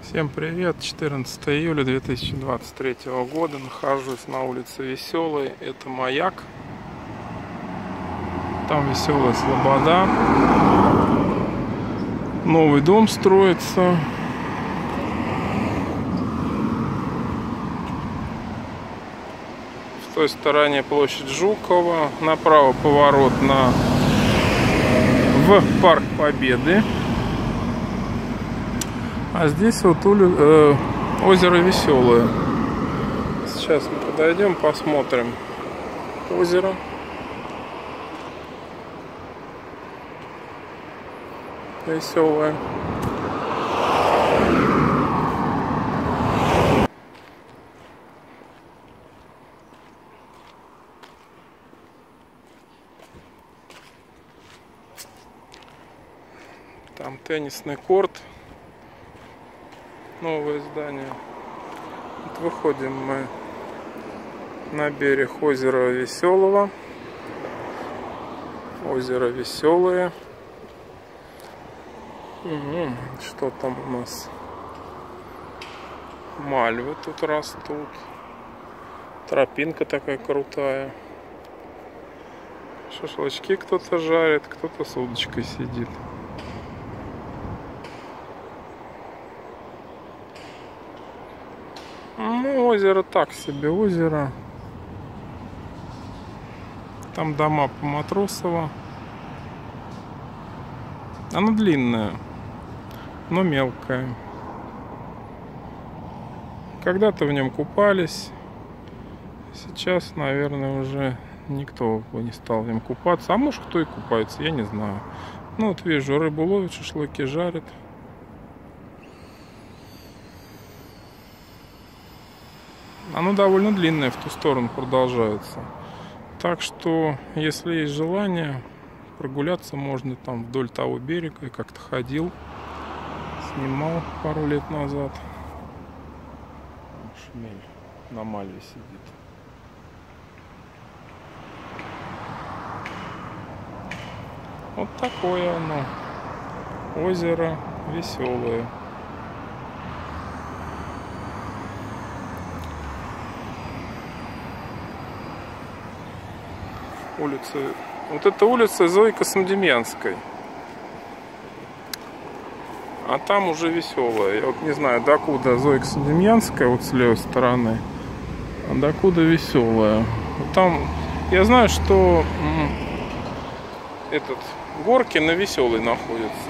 Всем привет! 14 июля 2023 года. Нахожусь на улице Веселой. Это Маяк. Там Веселая Слобода. Новый дом строится. С той стороны площадь Жукова. Направо поворот в Парк Победы. А здесь вот озеро Веселое. Сейчас мы подойдем, посмотрим озеро. Веселое. Там теннисный корт. Новое здание. Вот выходим мы на берег озера Веселого. Озеро Веселое. Что там у нас? Мальвы тут растут. Тропинка такая крутая. Шашлычки кто-то жарит, кто-то с удочкой сидит. Ну, озеро так себе, озеро. Там дома по Матросово. Оно длинное, но мелкое. Когда-то в нем купались. Сейчас, наверное, уже никто бы не стал в нем купаться. А может, кто и купается, я не знаю. Ну, вот вижу, рыбу ловят, шашлыки жарят. Оно довольно длинное, в ту сторону продолжается. Так что, если есть желание, прогуляться можно там вдоль того берега. Я как-то ходил, снимал пару лет назад. Шмель на мальве сидит. Вот такое оно. Озеро Веселое. Улица. Вот это улица Зои Космодемьянской. А там уже Веселая. Я вот не знаю, докуда Зоя Космодемьянская, вот с левой стороны, а докуда Веселая. Там я знаю, что этот горки на Веселой находятся.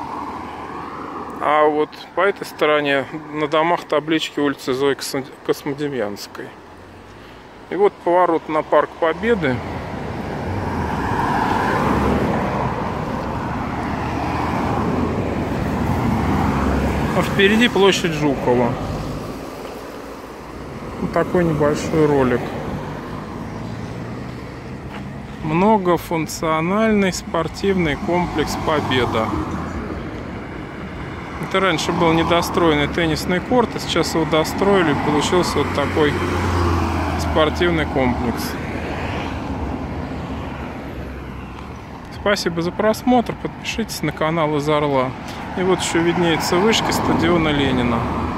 А вот по этой стороне на домах таблички улицы Зои Космодемьянской. И вот поворот на Парк Победы. А впереди площадь Жукова. Вот такой небольшой ролик. Многофункциональный спортивный комплекс Победа. Это раньше был недостроенный теннисный корт, а сейчас его достроили, и получился вот такой спортивный комплекс. Спасибо за просмотр, подпишитесь на канал Из Орла. И вот еще виднеется вышки стадиона Ленина.